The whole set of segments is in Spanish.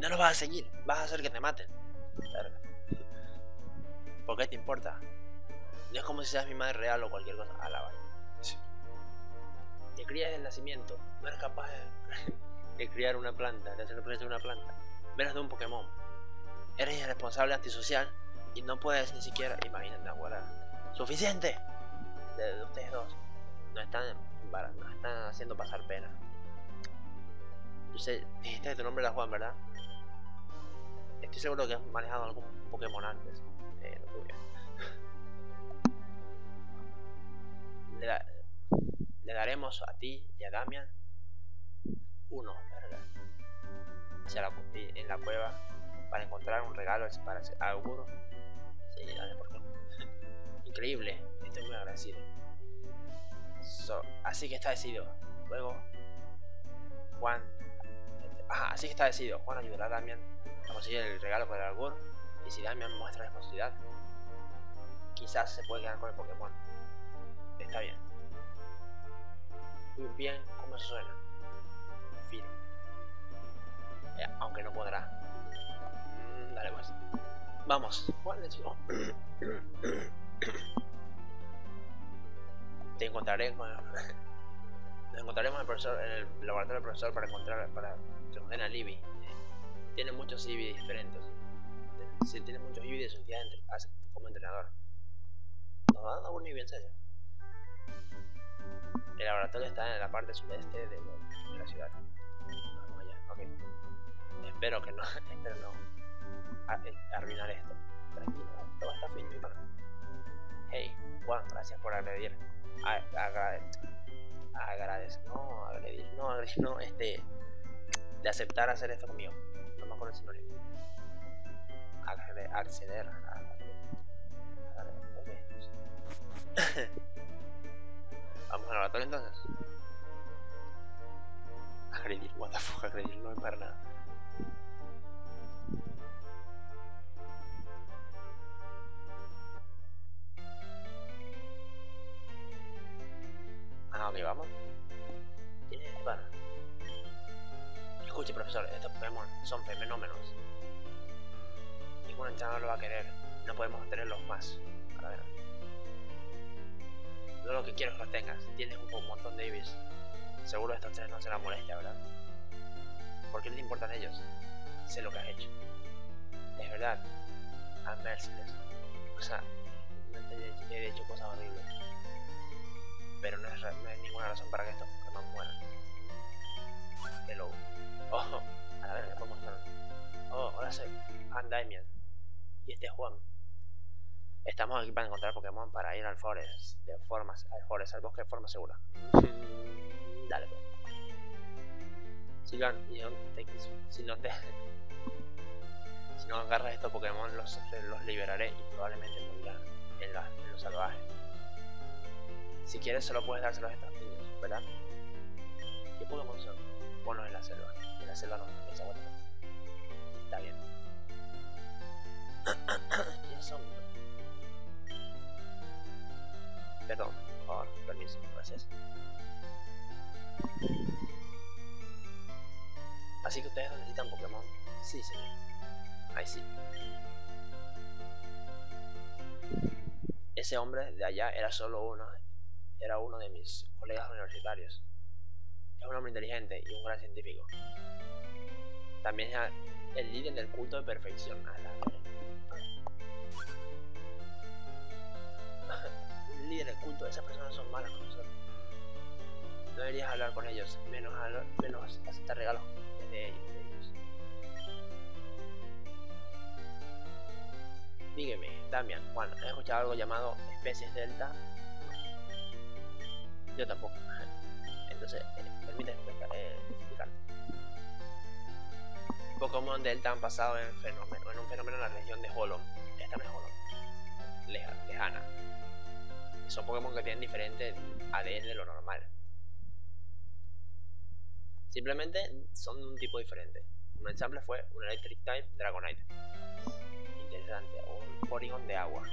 No los vas a seguir, vas a hacer que te maten. Verga. ¿Por qué te importa? No es como si seas mi madre real o cualquier cosa. A la vaina. Te crías desde el nacimiento. No eres capaz de criar una planta, de hacer crecer una planta. Menos de un Pokémon. Eres irresponsable, antisocial y no puedes ni siquiera. Imagínate, ahora. ¡Suficiente! De ustedes dos. No están haciendo pasar pena. Yo sé, dijiste que tu nombre era Juan, ¿verdad? Estoy seguro que has manejado algún Pokémon antes. No tuve. Le daremos a ti y a Damian uno, ¿verdad? En la cueva para encontrar un regalo para ese auguro. Sí, dale, ¿por qué no? Increíble, estoy muy agradecido. Así que está decidido. Luego, Juan. Así que está decidido. Juan ayudará a Damian a conseguir el regalo para el augur. Y si Damian muestra responsabilidad, quizás se puede quedar con el Pokémon. Está bien. Muy bien, ¿cómo se suena? Fino. Aunque no podrá. Dale pues. Vamos. Juan, let's go. Te encontraré con nos encontraremos en el laboratorio del profesor para que nos den a Libby. Tiene muchos Eevee diferentes. Sí, tiene muchos Eevee de su entidad como entrenador. Nos va a dar un Eevee en serio. El laboratorio está en la parte sudeste de la ciudad. No, allá, ok. Espero no arruinar esto. Tranquilo, todo está fino, mi hermano. Hey, Juan, gracias por agredir. De aceptar hacer esto conmigo. No me acuerdo el sinónimo. Acceder a vamos al laboratorio entonces. Agredir, what the fuck, agredir no es para nada. Ok, vamos. ¿Quién es este pana? Escuche, profesor, estos Pokémon son fenómenos. Ningún entrenador lo va a querer. No podemos tenerlos más. A ver. Yo lo que quiero es que los tengas. Tienes un montón de Eevees. Seguro estos tres no serán molestia, ¿verdad? ¿Por qué no te importan ellos? Sé lo que has hecho. Es verdad. I'm merciless. O sea, no te he hecho cosas horribles. Pero no es ninguna razón para que estos Pokémon mueran. Hello. Oh, a la verga, ¿cómo están? Oh, ahora soy Damian. Y este es Juan. Estamos aquí para encontrar Pokémon para ir al Forest. Al bosque de forma segura. Dale, pues. Si no agarras estos Pokémon, los liberaré y probablemente morirán en lo salvaje. Si quieres, solo puedes dárselos a estos niños, ¿verdad? ¿Qué Pokémon son? Ponlos en la selva. En la selva no, en esa vuelta. Está bien. ¿Quiénes son? Perdón, por favor, permiso, gracias. Así que ustedes necesitan Pokémon. Sí, señor. Ahí sí. Ese hombre de allá era uno de mis colegas universitarios. Es un hombre inteligente y un gran científico. También es el líder del culto de perfección. Un líder del culto, esas personas son malas, profesor. No deberías hablar con ellos, menos aceptar regalos de ellos. Dígame, Damian, Juan, ¿has escuchado algo llamado especies delta? No. Yo tampoco. Entonces, permíteme explicarte. Pokémon delta han pasado en un fenómeno en la región de Holon. Esta no es Holon. Lejana. Son Pokémon que tienen diferente ADN de lo normal. Simplemente son de un tipo diferente. Un ensamble fue un Electric Type Dragonite. Interesante. O un Porygon de agua.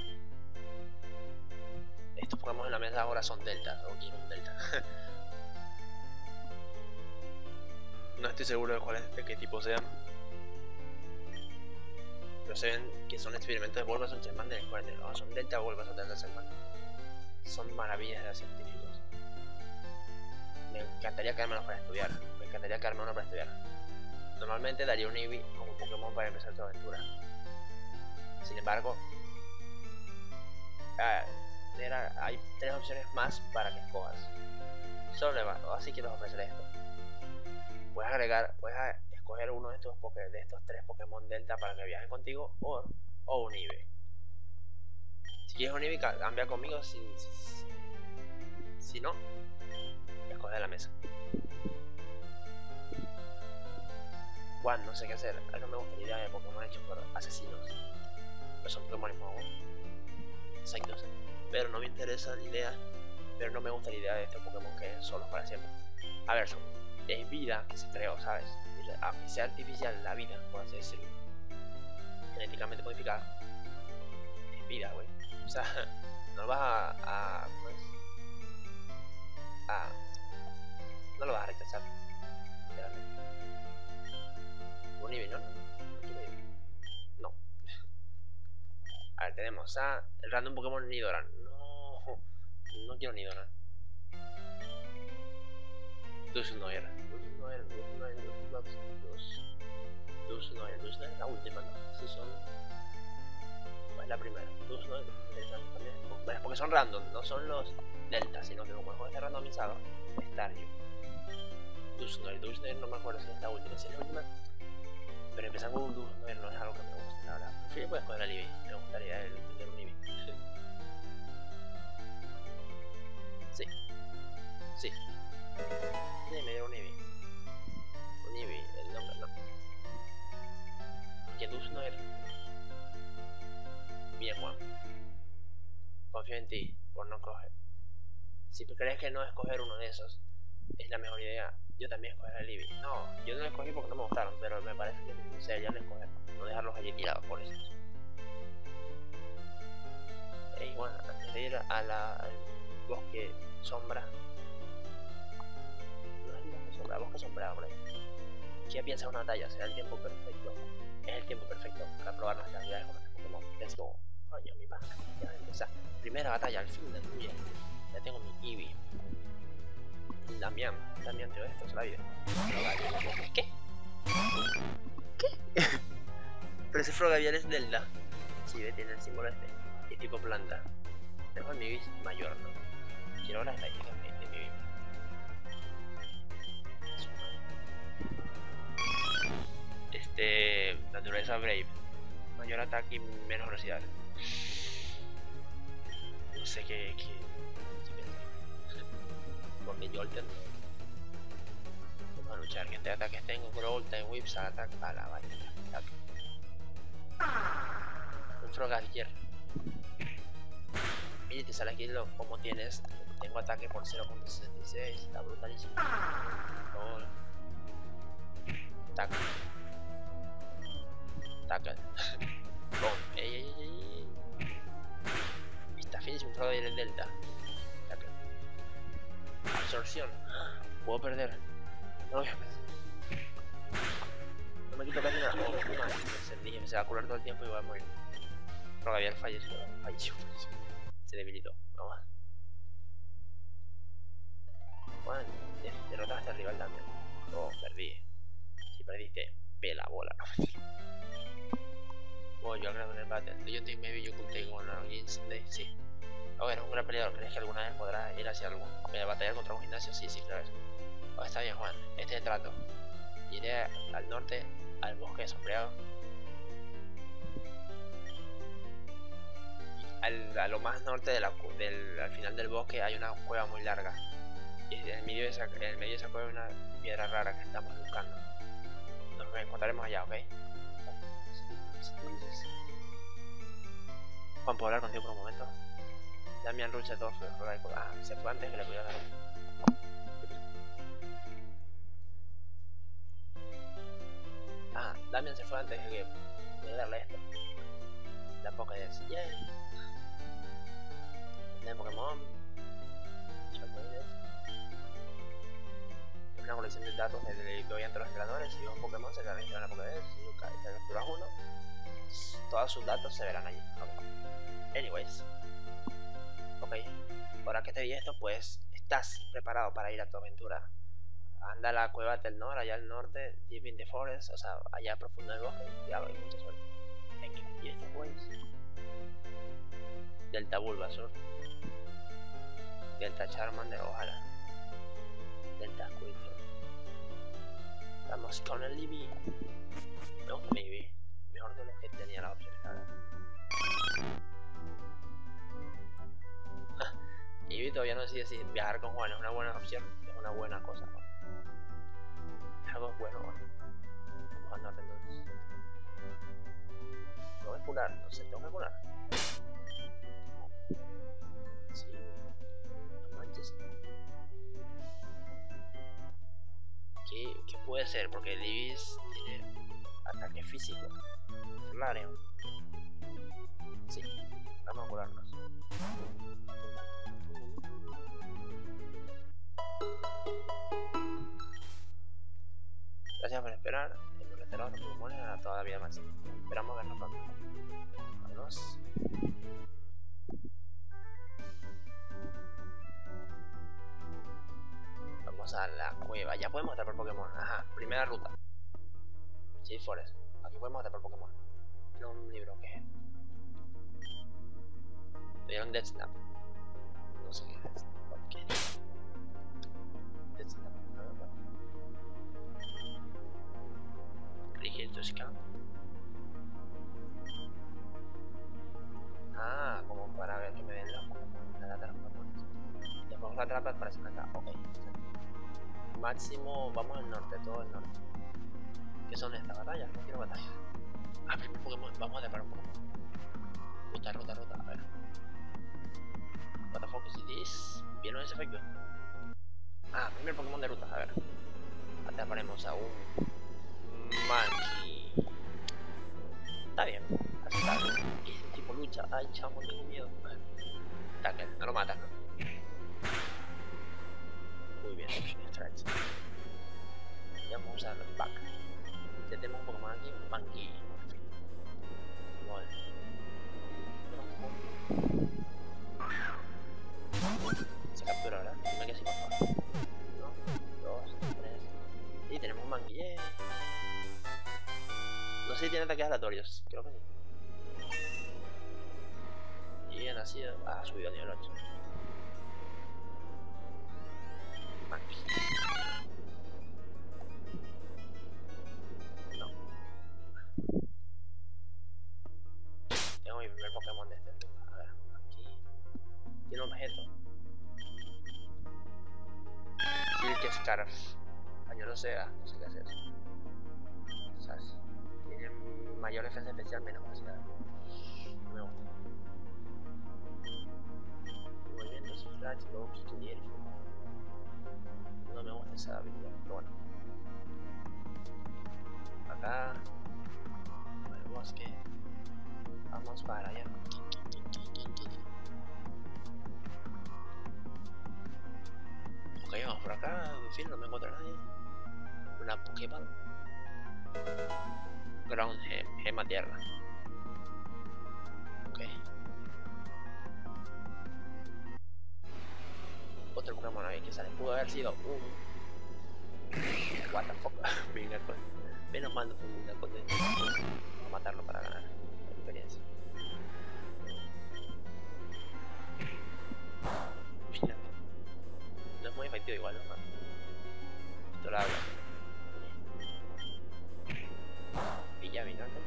Estos Pokémon en la mesa ahora son deltas. O quiero un delta. No estoy seguro de qué tipo sean. Pero se ven que son experimentos de Bulbasaur Chessman del 40, son Delta Bulbasaur Delta Chessman. Son maravillas de los científicos. Me encantaría quedarme uno para estudiar. Normalmente daría un Eevee como Pokémon para empezar tu aventura. Sin embargo, hay 3 opciones más para que escojas. Solo Nevado, así que te ofreceré esto. Puedes escoger uno de estos 3 Pokémon Delta para que viajen contigo o un Eevee. Si quieres un Eevee, cambia conmigo. Si no, escoge de la mesa. Juan, no sé qué hacer. No me gusta la idea de Pokémon hechos por asesinos. Pero son Pokémon exactos. Pero no me interesa la idea. Pero no me gusta la idea de estos Pokémon que son solos para siempre. A ver, es vida que se creó, ¿sabes? Aunque sea artificial la vida, por así decirlo. Genéticamente modificada. Es vida, güey. O sea, no lo vas no lo vas a rechazar. Un Eevee, no. A ver, tenemos el random Pokémon Nidoran. No quiero Nidoran. Dusknoir es la última, ¿no? Si son... es la primera. Dusknoir también. Bueno, porque son random, no son los Delta, sino que como el juego está randomizado, Staryu. Dusknoir no me acuerdo si es la última. Si es la última, pero empezar con un Dusknoir no es algo que me guste, la verdad. Prefiero puedes poner a Eevee. Me gustaría tener un Eevee. Sí. Me dieron un Eevee. El nombre no. Que Dusknoir. Bien, Juan. Confío en ti por no coger. Si crees que no escoger uno de esos es la mejor idea, yo también escogeré el Eevee. No, yo no lo escogí porque no me gustaron, pero me parece que sería ya escoger. No dejarlos allí tirados por eso. Y bueno, antes de ir al bosque sombra. No es el bosque sombra, el bosque sombra, hombre. ¿Qué piensas de una batalla? Será el tiempo perfecto. Es el tiempo perfecto para probar nuestras habilidades con este Pokémon. Let's go. Coño, mi padre. Ya va a empezar. Primera batalla, al fin del día. Ya tengo mi Eevee. Damián te esto es la vida. ¿Qué? Pero ese Frogavial es Delta. Sí, tiene el símbolo este. Es tipo planta. Tengo mi Eevee mayor, ¿no? Quiero las estadísticas de mi Eevee. Naturaleza Brave. Mayor ataque y menos velocidad. No sé qué porque Jolteon. Vamos a luchar. Que este ataques tengo Growl, Time Whips, ataque a la vaina. Un Frogadier. Mira, te sale aquí como tienes. Tengo ataque por 0.66. Está brutalísimo. Oh. Tackle. Boom. Ey. Está fin, es un Frogadier en Delta. Tackle. Absorción. Puedo perder. No voy a perder. No me quito casi nada. Se va a curar todo el tiempo y voy a morir. Frogadier falleció. Se debilitó. Vamos. Juan, derrotaste al rival también. Oh, perdí. Si perdiste, ve la bola. Oh, yo agrego en el battle. Do you think maybe you could take on against Sunday? Sí. Oh, eres un gran peleador. ¿Crees que alguna vez podrás ir hacia algún batallar contra un gimnasio? Sí, claro. Oh, está bien, Juan. Este es el trato. Iré al norte, al bosque sombreado. A lo más norte al final del bosque hay una cueva muy larga. Y en el medio de esa cueva hay una piedra rara que estamos buscando. Nos encontraremos allá, ¿ok? Juan, ¿puedo hablar contigo por un momento? Damián Ruch todo fue se fue antes que le pudiera dar un... Damián se fue antes de darle esto. La Pokédex. Yay. De Pokémon. Chocoides. Es una colección de datos que voy entre los entrenadores y un Pokémon se registran en la Pokédex. Si capturas uno, todos sus datos se verán allí. Okay. Anyways. Ok. Ahora que te di esto, pues estás preparado para ir a tu aventura. Anda a la cueva del norte, allá al norte, deep in the forest, o sea, allá profundo del bosque. Cuidado y mucha suerte. Thank you. Y esto pues. Delta Bulbasaur. Delta Charmander, ojalá. Delta Squirtle. Vamos con el Eevee. Me gusta mi Eevee. Mejor de lo que tenía la opción, la verdad. Eevee todavía no sé si viajar con Juan es una buena opción. Es una buena cosa, ¿no? Es algo bueno, ¿no? Vamos al norte entonces. Tengo que curar, no sé, tengo que curar. Sí, no manches. ¿Qué puede ser? Porque el Eevee tiene ataque físico. Flareon. Sí, vamos a curarnos. Gracias por esperar. Hemos retirado los pulmones a toda la vida máxima. Esperamos vernos pronto. Vámonos. Vamos a la cueva. Ya podemos atrapar Pokémon. Ajá, primera ruta. Sí, Forest. Aquí podemos atrapar Pokémon. Tiene un libro que es. Me dieron Death Snap. No sé qué es. ¿Qué es? Death Snap. A ver, bueno. Click here to scan. Ah, como para ver que me den los Pokémon. La data de los Pokémon. Después la atrapas para hacer acá. Ok. Máximo, vamos al norte, todo el norte. ¿Qué son estas batallas? No quiero batallas. Ah, primer Pokémon, vamos a atrapar un Pokémon. Ruta, a ver. What the fuck is this? ¿Vieron ese efecto? Ah, primer Pokémon de ruta, a ver. Atraparemos a un Mankey. Está bien, aceptable. Este tipo lucha. Ay, chamo, tengo miedo. Tackle, no lo mata. Muy bien, strikes. Y vamos a usar el back. Ya tenemos un Pokémon aquí, un Mankey. Vale. Se captura ahora. Dime que sí, por favor. 1, 2, 3. Y tenemos un Mankey. Yeah. No sé si tiene ataques aleatorios. Creo que sí. Y ha nacido. Ah, ha subido a nivel 8. Mankey. No. Tengo mi primer Pokémon de este. A ver, aquí. Tiene un objeto. Silk Scarf. Pañuelo seda. No sé qué hacer. ¿Sabes? Tiene mayor defensa especial, menos velocidad. No me gusta. Movimiento, flash, low kick y el fuego. No me gusta esa habilidad, pero bueno. Acá. El bosque. Vamos para allá. Ok, vamos por acá. En fin, no me encuentro a nadie. Una Pokéball. Ground Gema Tierra. Ok. Otro Pokémon ahí que sale. Pudo haber sido un. What the fuck. Vinacol. Menos mal no fue un Vinacol de. Vamos a matarlo para ganar la experiencia. Vinacol. No es muy efectivo igual, ¿no? Esto la habla. Pilla Vinacol.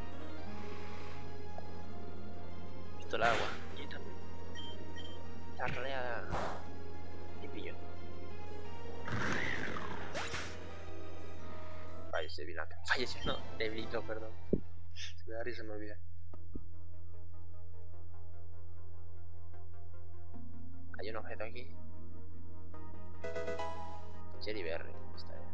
Esto la agua. Y también. Tarlea. Y pillo. Falleció Vinacol. Falleció, no. Debilitó, perdón. Se me da risa, se me olvida. Hay un objeto aquí. Cherry Berry. Está bien.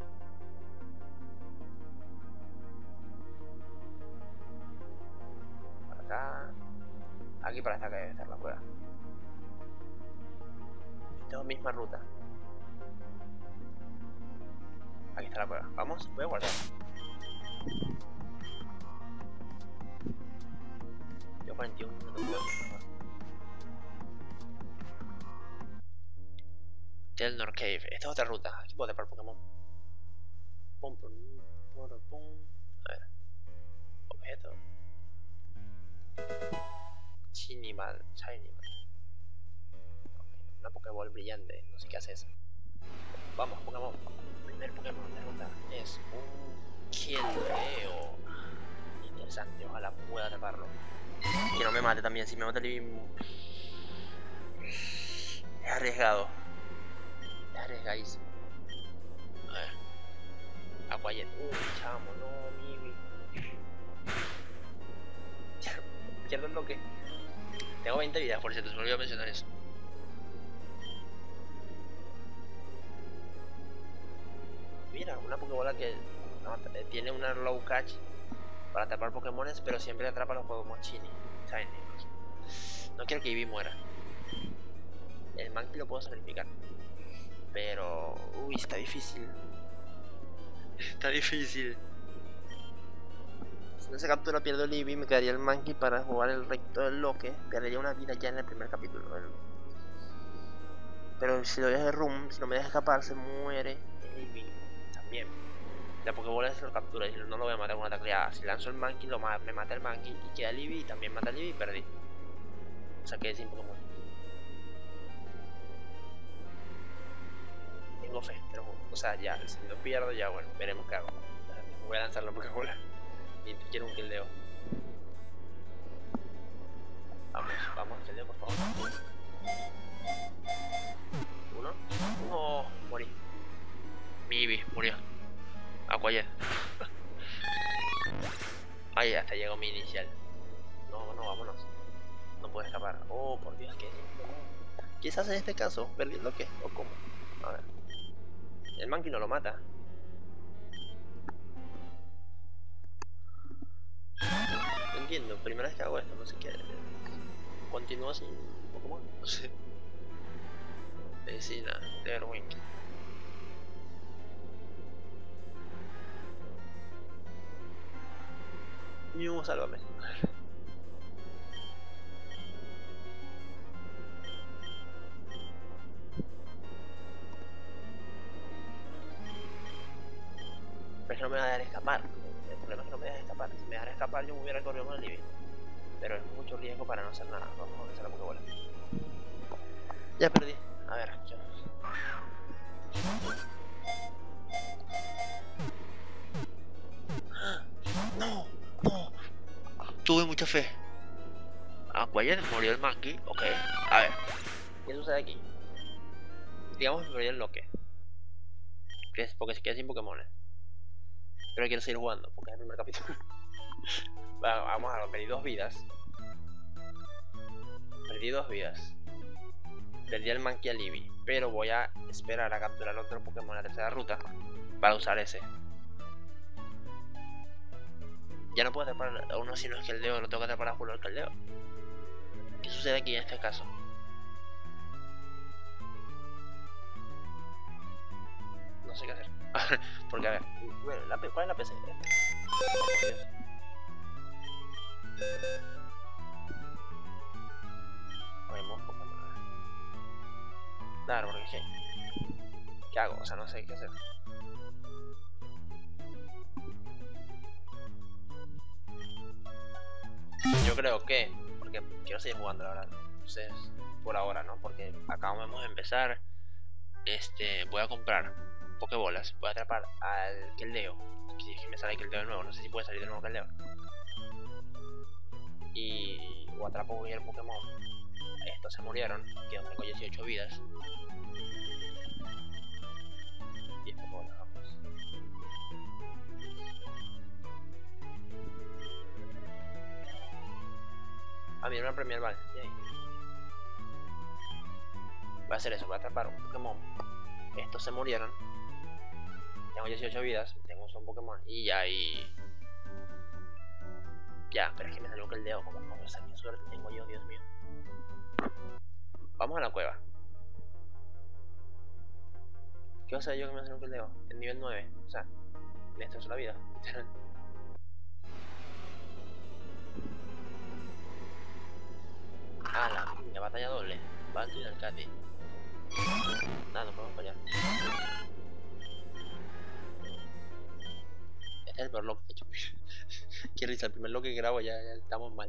Para acá. Aquí para esta que debe estar la cueva. Tengo misma ruta. Aquí está la cueva. Vamos, voy a guardar. Cave. Esta es otra ruta. Aquí puedo atrapar Pokémon. Pum, pum, pum, pum. A ver. Objeto. Chinimal. Una Pokéball brillante. No sé qué hace eso. Vamos, Pokémon. Primer Pokémon de ruta es un Keldeo. Interesante. Ojalá pueda atraparlo. Que no me mate también. Si me mata el Eevee... Es arriesgado. Es arriesgadísimo. A ver. Aquajet. Chamo, no, Mibi. Pierdo el bloque. Tengo 20 vidas, por cierto, se me olvidó mencionar eso. Mira, una Pokébola que tiene una low catch para atrapar Pokémones, pero siempre atrapa los Pokémon Shiny. No quiero que Eevee muera. El Mankey lo puedo sacrificar. Pero... Uy, está difícil. Está difícil. Si no se captura pierdo el Eevee, me quedaría el Mankey para jugar el recto del Loque. Perdería una vida ya en el primer capítulo. Pero si lo dejo de Room, si no me deja escapar, se muere el Eevee. También. La Pokébola se lo captura y no lo voy a matar con una tacleada. Si lanzo el Mankey, me mata el Mankey y queda el Eevee y también mata el Eevee y perdí. O sea, quedé sin Pokémon. Tengo fe, pero, o sea, ya, si no pierdo, ya bueno, veremos qué hago. Voy a lanzar la Pokébola. Y quiero un Keldeo. Vamos, Keldeo, por favor. Uno. No, morí. Mi Eevee murió. Aquajet. Ahí hasta llegó mi inicial. No, vámonos. No puedo escapar. Oh, por Dios, ¿qué se hace en este caso? ¿Perdiendo qué? ¿O cómo? A ver. El Mankey no lo mata. No entiendo, primera vez que hago esto, no sé qué. Continúa sin Pokémon, no sé. Medicina, Derwing. Mew, sálvame. Pero es que no me va a dejar escapar. El problema es que no me deja escapar. Si me dejara escapar, yo me hubiera corrido con el Eevee. Pero es mucho riesgo para no hacer nada. Vamos a empezar la Pokébola. Ya perdí. A ver, yo. No. Tuve mucha fe. Aquajet murió el Mankey. Ok. A ver. ¿Qué sucede aquí? Digamos que murió el Loque. Porque se queda sin Pokémon. Pero quiero seguir jugando porque es el primer capítulo. Vamos a ver, perdí 2 vidas. Perdí el Mankey al Eevee. Pero voy a esperar a capturar otro Pokémon en la tercera ruta para usar ese. Ya no puedo atrapar a uno si no es Keldeo, lo tengo que atrapar a Julio el Keldeo. ¿Qué sucede aquí en este caso? No sé qué hacer. Porque a ver, bueno, ¿cuál es la PC? Claro, porque ¿qué hago? O sea, no sé qué hacer. Yo creo que, porque quiero seguir jugando, la verdad. Entonces, por ahora, ¿no? Porque acabamos de empezar. Voy a comprar Pokébolas. Voy a atrapar al Keldeo. Si es que me sale Keldeo de nuevo, no sé si puede salir de nuevo Keldeo. Y o atrapo cualquier Pokémon. Estos se murieron, quedan con 18 vidas. 10 Pokébolas, vamos. Ah, mira, una Premier Ball. Yay. Voy a hacer eso, voy a atrapar un Pokémon. Estos se murieron. Tengo 18 vidas, tengo un solo Pokémon. Y ya, Ya, pero es que me salió un Keldeo. Como no sé qué suerte tengo yo, Dios mío. Vamos a la cueva. ¿Qué va a hacer yo que me salió un Keldeo? En nivel 9. O sea, me destrozó la vida. La batalla doble. Balto y Alcate. Nada, no podemos fallar. Este es el peor lock que he hecho. Qué risa, el primer lock que grabo ya estamos mal.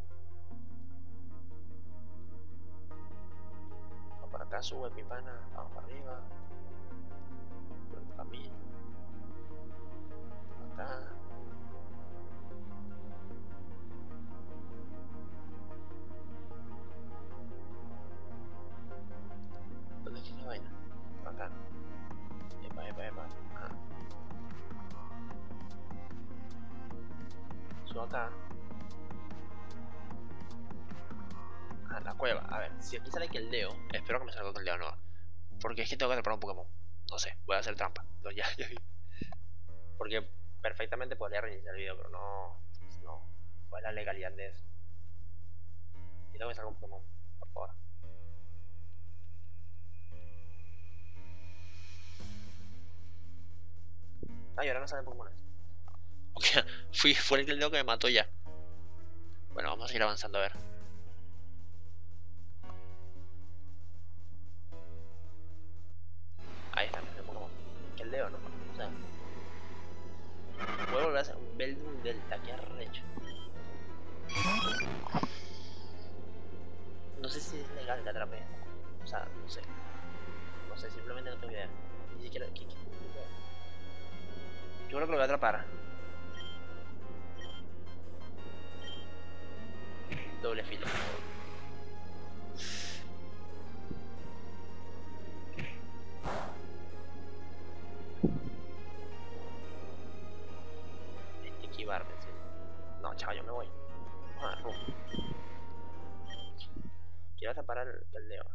Vamos para acá, sube mi pana, vamos para arriba. Por el camino. Acá. ¿Dónde es que es la vaina? Acá. Epa. Ah. Subo acá. Ah, la cueva. A ver, si aquí sale que el Leo. Espero que me salga con el Leo, no. Porque es que tengo que atrapar un Pokémon. No sé, voy a hacer trampa. No, ya vi. Porque perfectamente podría reiniciar el video, pero no. ¿Cuál es la legalidad de eso? Y tengo que sacar un Pokémon, por favor. Ay, ahora no salen Pokémon. Ok, fue el Leo que me mató ya. Bueno, vamos a seguir avanzando a ver. Ahí está, el Pokémon. Que el Leo, ¿no? O sea, puedo volver a hacer un Beldum Delta, que arrecho. No sé si es legal que atrape. O sea, no sé. No sé, simplemente no tengo idea. Ni siquiera. Yo creo que lo voy a atrapar. Doble filo. Esquivarme, sí. No, chaval, yo me voy. Ah, no. Quiero atrapar el Leo.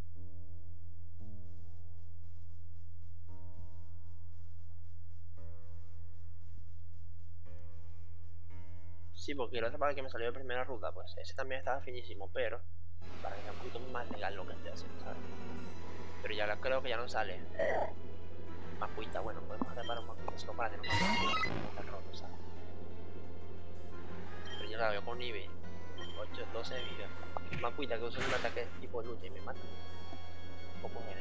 Sí, porque quiero atrapar el que me salió de primera ruta, pues ese también estaba finísimo, pero para que sea un poquito más legal lo que estoy haciendo, ¿sabes? Pero ya creo que ya no sale. Macuita, bueno, podemos atrapar un Macuita solo para tener un roto, ¿sabes? Pero yo la veo con nivel 8, 12 de vida. Macuita que usa un ataque tipo lucha y me mata. Poco general.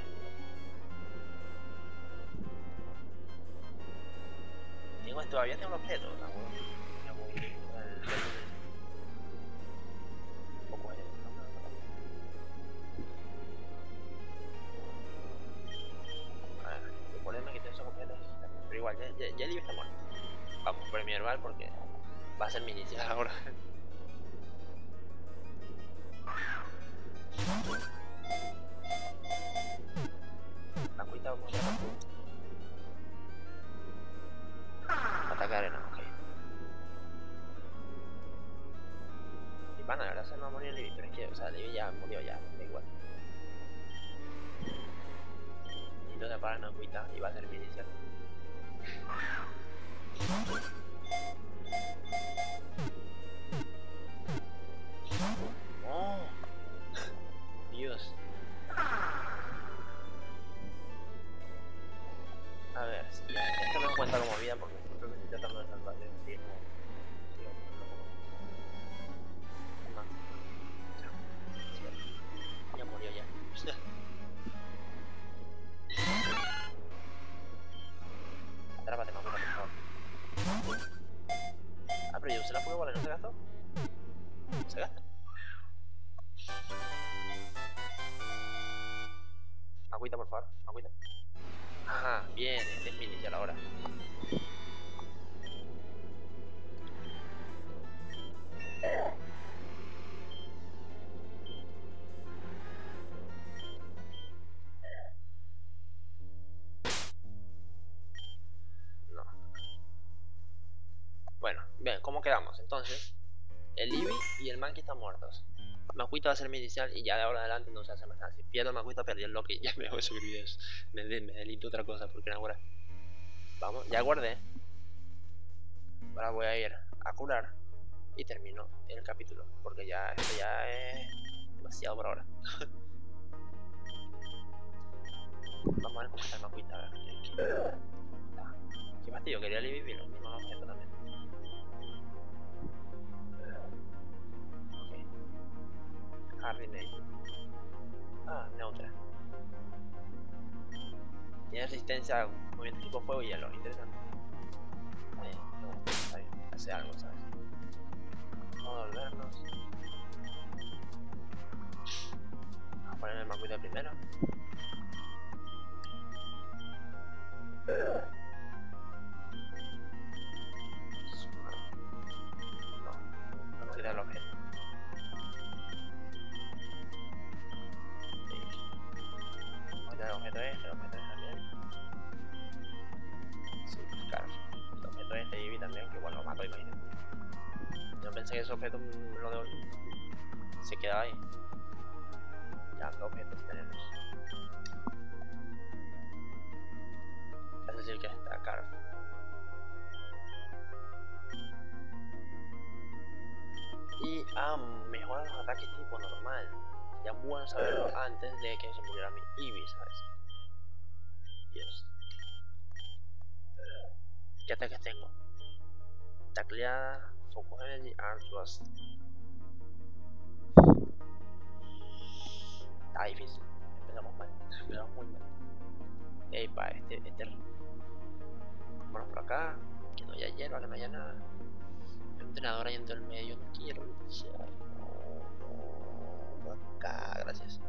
Todavía tengo un objeto, ¿no? Poco general. A ver, el problema es que tengo esos objetos. Pero igual, ya el libro está muerto. Vamos, Premier Val porque va a ser mi inicial ahora. La cuita vamos a atacar arena, ok. Y van a ver, se me va a morir Libby, pero es que, o sea, Libby ya murió ya, da igual. Y entonces para una cuita y va a ser mi inicial. Oh, Dios. A ver, esto no cuenta como vida porque simplemente estoy tratando de salvar el tiempo. Ya murió ya. Atrápate, mamá, por favor. Ah, pero yo usé la fuga bola, ¿no se gastó? ¿Se gasta? Agüita, por favor, agüita. Ajá, bien, este es mi inicial ahora. No. Bueno, bien, ¿cómo quedamos? Entonces, el Eevee y el Mankey están muertos. Makuita va a ser mi inicial y ya de ahora en adelante no se hace más nada. Si pierdo Makuita, perdí el Loki y ya me dejo de subir videos. Me delito otra cosa porque no ahora. Vamos, ya guardé. Ahora voy a ir a curar y termino el capítulo porque ya esto ya es demasiado por ahora. Vamos a ver cómo está Makuita, a ver. Qué fastidio, quería Libby lo mismo objeto también. Ok. Hardy Nate. Ah, neutra. Tiene resistencia a movimiento tipo fuego y hielo, interesante. Está bien, hace algo, ¿sabes? Vamos a volvernos. Vamos a poner el Makuita primero. No me quita el objeto. Sí. Vamos a quitar el objeto este también. Sí, claro. El objeto este y también, que igual lo mato, imagínate. Yo pensé que ese objeto se quedaba ahí. Ya, dos objetos tenemos. Es decir, que está caro. Y mejora los ataques tipo normal. Ya bueno saberlo antes de que se muriera mi Eevee, ¿sabes? Dios. ¿Qué ataques tengo? Tacleada, Focus Energy, Arm Thrust. Está difícil. Empezamos mal. Empezamos muy mal. Ey, pa, vámonos por acá. Que no haya hierba, que no haya nada. Hay un entrenador ahí en todo el medio. No quiero luchar. No. Por acá, gracias.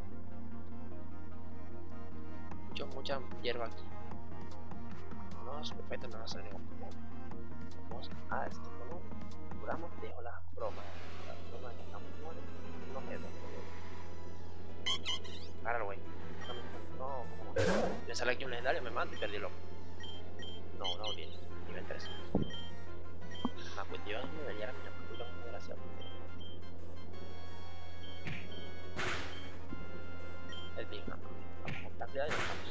Mucha hierba aquí. No, es perfecto, no va a salir ningún problema. Vamos a este volumen. Curamos, dejo las bromas. Las bromas que estamos muertos. No me dejo. Agárralo, güey. No. Me sale aquí un legendario, me mato y perdí el ojo. No, bien. Nivel 3. La cuestión me debería mirar por culo, desgraciado. El Big Man. Vamos con tacleada y nos vamos.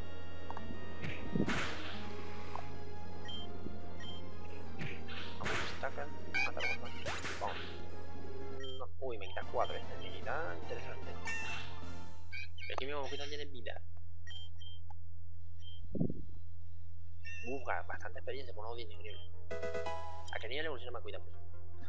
Tackle, matar a botón. Vamos. No. Uy, me quita 4 este. Me quita interesante. Aquí mismo me quitan tiene vida. Bastante experiencia con Odin, increíble. ¿A qué nivel evoluciona Makuita? Pues?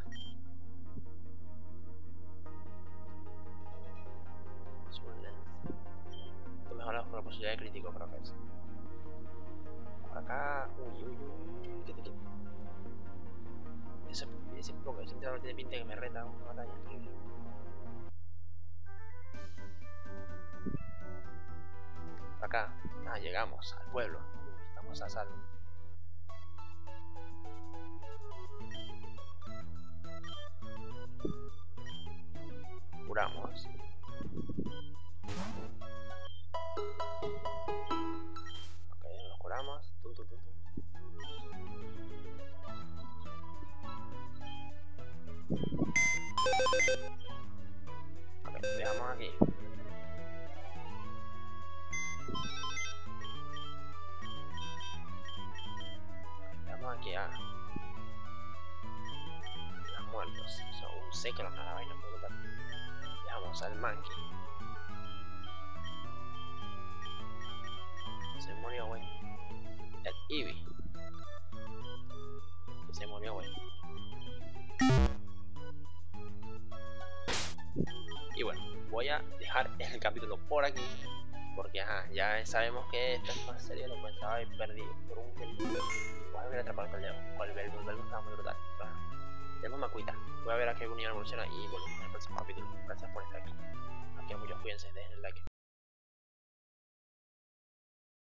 Esto mejora con la posibilidad de crítico, creo que es. Por acá. Uy. ¿Qué? Ese poco, ese entrenador tiene pinta que me reta una batalla increíble. Por acá. Llegamos al pueblo. Estamos a salvo. Curamos. Ok, nos curamos. Ok, dejamos aquí. Dejamos aquí a los muertos. Son un seco los nada vaina por total. Dejamos al Monkey. Se murió, güey. El Eevee. Se murió, güey. Y bueno, voy a dejar el capítulo por aquí. Porque ya sabemos que esta es más serie de lo que pensaba haber perdido por un pelín. Voy a ver atrapado con el león. Con el Velvo estaba muy brutal. Pero, tenemos Makuita. Voy a ver a qué unidad evoluciona y volvemos en el próximo capítulo. Gracias por estar aquí. Aquí muchos cuídense, dejen el like.